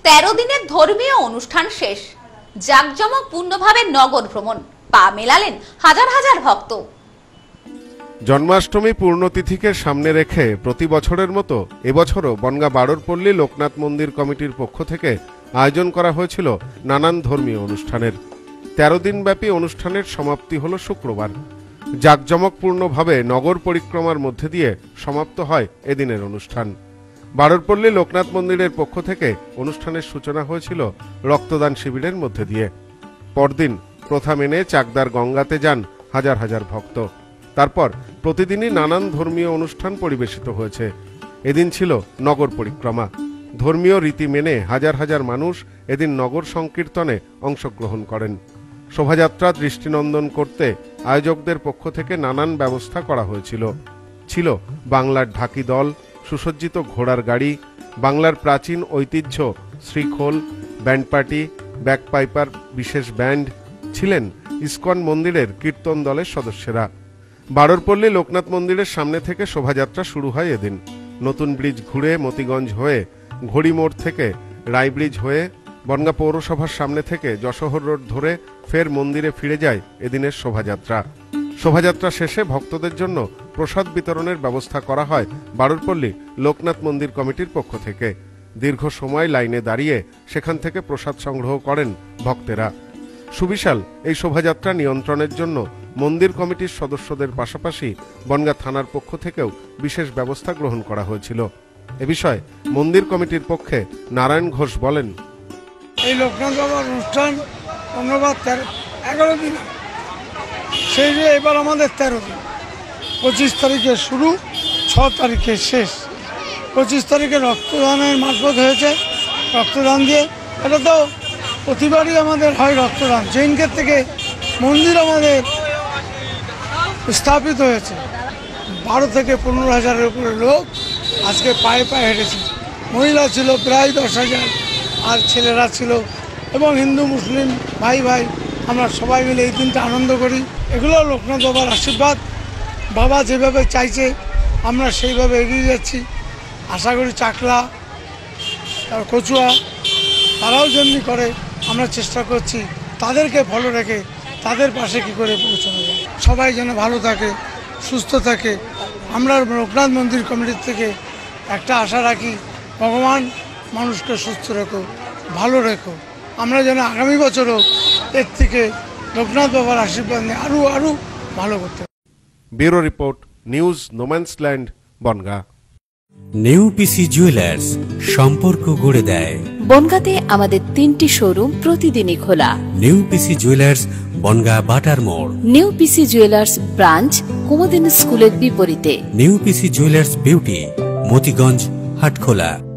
13 দিনের ধর্মীয় অনুষ্ঠান শেষ। জাঁকজমকপূর্ণভাবে নগর ভ্রমণ, পা মেলালেন হাজার হাজার ভক্ত। জন্মাষ্টমী পূর্ণতিথিকে সামনে রেখে প্রতি বছরের মতো এবছরও বনগাঁ বাড়রপল্লী লোকনাথ মন্দির কমিটির পক্ষ থেকে আয়োজন করা হয়েছিল নানান ধর্মীয় অনুষ্ঠানের। 13 দিনব্যাপী অনুষ্ঠানের সমাপ্তি হল শুক্রবার। জাঁকজমকপূর্ণভাবে নগর পরিক্রমার মধ্যে দিয়ে সমাপ্ত হয় এদিনের অনুষ্ঠান। বাড়রপল্লী লোকনাথ মন্দিরের পক্ষ থেকে অনুষ্ঠানের সূচনা হয়েছিল রক্তদান শিবিরের মধ্যে দিয়ে। পরদিন প্রথা মেনে চাকদার গঙ্গাতে যান হাজার হাজার ভক্ত। তারপর প্রতিদিনই নানান ধর্মীয় অনুষ্ঠান পরিবেশিত হয়েছে। এদিন ছিল নগর পরিক্রমা। ধর্মীয় রীতি মেনে হাজার হাজার মানুষ এদিন নগর সংকীর্তনে অংশগ্রহণ করেন। শোভাযাত্রা দৃষ্টিনন্দন করতে আয়োজকদের পক্ষ থেকে নানান ব্যবস্থা করা হয়েছিল। ছিল বাংলার ঢাকি দল, সুসজ্জিত ঘোড়ার গাড়ি, বাংলার প্রাচীন ঐতিহ্য শ্রীখোল, ব্যান্ড পার্টি, ব্যাকপাইপার বিশেষ ব্যান্ড, ছিলেন ইস্কন মন্দিরের কীর্তন দলের সদস্যরা। বাড়রপল্লী লোকনাথ মন্দিরের সামনে থেকে শোভাযাত্রা শুরু হয় এদিন। নতুন ব্রিজ ঘুরে মতিগঞ্জ হয়ে ঘড়িমোড় থেকে রায়ব্রিজ হয়ে বনগাঁ পৌরসভার সামনে থেকে যশোহর রোড ধরে ফের মন্দিরে ফিরে যায় এদিনের শোভাযাত্রা। শোভাযাত্রা শেষে ভক্তদের জন্য প্রসাদ বিতরণের ব্যবস্থা করা হয় বাড়রপল্লী লোকনাথ মন্দির কমিটির পক্ষ থেকে। দীর্ঘ সময় লাইনে দাঁড়িয়ে সেখান থেকে প্রসাদ সংগ্রহ করেন ভক্তেরা। সুবিশাল এই শোভাযাত্রা নিয়ন্ত্রণের জন্য মন্দির কমিটির সদস্যদের পাশাপাশি বনগাঁ থানার পক্ষ থেকেও বিশেষ ব্যবস্থা গ্রহণ করা হয়েছিল। এ বিষয়ে মন্দির কমিটির পক্ষে নারায়ণ ঘোষ বলেন, এই লোকনাথ বাবার অনুষ্ঠান অন্যবার 11 দিন, সেই যে এবার আমাদের 13 দিন। 25 তারিখে শুরু, 6 তারিখে শেষ। 25 তারিখে রক্তদানের মারফত হয়েছে। রক্তদান দিয়ে এটা তো প্রতিবারই আমাদের হয় রক্তদান। জৈন গেট থেকে মন্দির আমাদের স্থাপিত হয়েছে। 12 থেকে 15 হাজারের উপরে লোক আজকে পায়ে পায়ে হেঁটেছে। মহিলা ছিল প্রায় 10,000, আর ছেলেরা ছিল, এবং হিন্দু মুসলিম ভাই ভাই আমরা সবাই মিলে এই দিনটা আনন্দ করি। এগুলো লোকনাথ বাবার আশীর্বাদ। বাবা যেভাবে চাইছে আমরা সেইভাবে এগিয়ে যাচ্ছি। আশা করি চাকলা, তারপর কচুয়া, তারাও যেমনি করে আমরা চেষ্টা করছি তাদেরকে ফলো রেখে তাদের পাশে কী করে পৌঁছানো যায়। সবাই যেন ভালো থাকে, সুস্থ থাকে। আমরা লোকনাথ মন্দির কমিটির থেকে একটা আশা রাখি, ভগবান মানুষকে সুস্থ রেখো, ভালো রেখো। আমরা যেন আগামী বছরও এর থেকে লোকনাথ বাবার আশীর্বাদ নিয়ে আরও ভালো করতে পারি। Bureau report, news no man's land, Bongaon. New PC jewellers, সম্পর্ক গড়ে দেয়। বনগাঁতে আমাদের 3টি শোরুম প্রতিদিনই খোলা। নিউ পিসি জুয়েলার্স, বনগাঁ বাটার মোড়। New PC jewellers branch Kumudini স্কুলের বিপরীতে। New PC jewellers beauty, Motiganj, Hatkhola.